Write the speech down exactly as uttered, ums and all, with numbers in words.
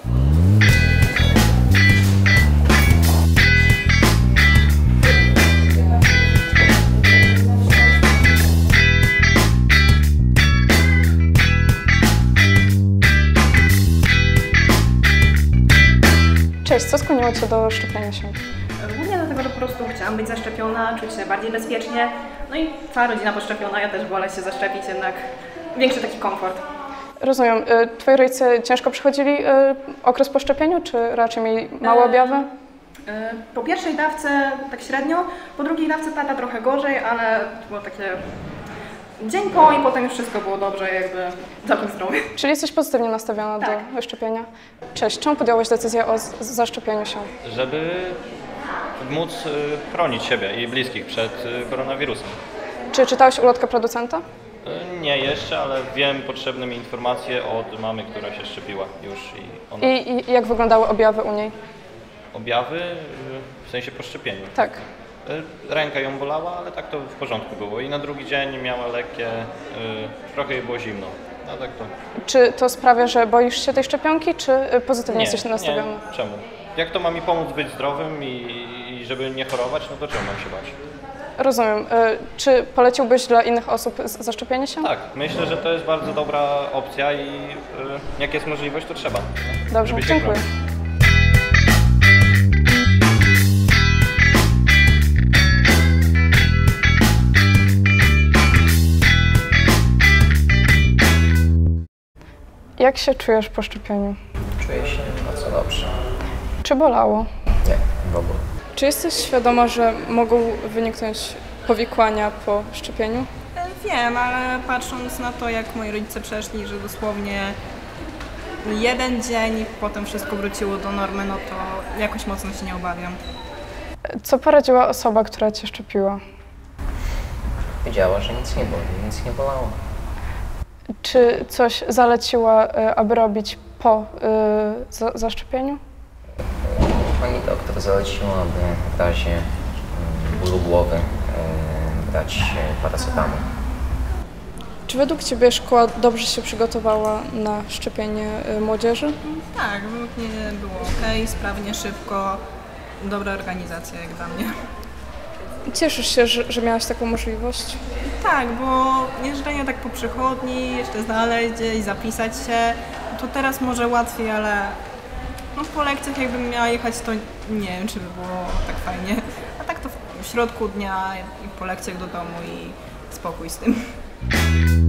Cześć, co skłoniło Cię do szczepienia się? Głównie dlatego, że po prostu chciałam być zaszczepiona, czuć się bardziej bezpiecznie. No i cała rodzina poszczepiona, ja też wolę się zaszczepić, jednak większy taki komfort. Rozumiem. Twoi rodzice ciężko przechodzili okres po szczepieniu, czy raczej mieli małe objawy? Po pierwszej dawce tak średnio, po drugiej dawce tata trochę gorzej, ale to było takie dzień po i potem już wszystko było dobrze, jakby całkiem zdrowy. Czyli jesteś pozytywnie nastawiona tak. do szczepienia. Cześć, czemu podjąłeś decyzję o zaszczepieniu się? Żeby móc chronić siebie i bliskich przed koronawirusem. Czy czytałeś ulotkę producenta? Nie jeszcze, ale wiem potrzebne mi informacje od mamy, która się szczepiła już. I, ona... I, i jak wyglądały objawy u niej? Objawy w sensie po szczepieniu? Tak. Ręka ją bolała, ale tak to w porządku było. I na drugi dzień miała lekkie, yy, trochę jej było zimno. No, tak to... Czy to sprawia, że boisz się tej szczepionki, czy pozytywnie nie, jesteś nastawiony? Nie, czemu? Jak to ma mi pomóc być zdrowym i, i żeby nie chorować, no to czemu mam się bać? Rozumiem. Czy poleciłbyś dla innych osób zaszczepienie się? Tak, myślę, że to jest bardzo dobra opcja i yy, jak jest możliwość, to trzeba. Dobrze, dziękuję. Chronić. Jak się czujesz po szczepieniu? Czuję się bardzo dobrze. Czy bolało? Nie, w ogóle. Czy jesteś świadoma, że mogą wyniknąć powikłania po szczepieniu? Wiem, ale patrząc na to, jak moi rodzice przeszli, że dosłownie jeden dzień, potem wszystko wróciło do normy, no to jakoś mocno się nie obawiam. Co poradziła osoba, która Cię szczepiła? Wiedziała, że nic nie boli, nic nie bolało. Czy coś zaleciła, aby robić po y, zaszczepieniu? Pani doktor zaleciła, aby w razie bólu głowy y, brać paracetamol. Czy według Ciebie szkoła dobrze się przygotowała na szczepienie młodzieży? Tak, według mnie było ok, sprawnie, szybko, dobra organizacja jak dla mnie. Cieszysz się, że, że miałaś taką możliwość? Tak, bo jeżdżenie tak po przychodni, jeszcze znaleźć gdzieś, zapisać się, to teraz może łatwiej, ale no po lekcjach jakbym miała jechać, to nie wiem, czy by było tak fajnie. A tak to w środku dnia i po lekcjach do domu i spokój z tym.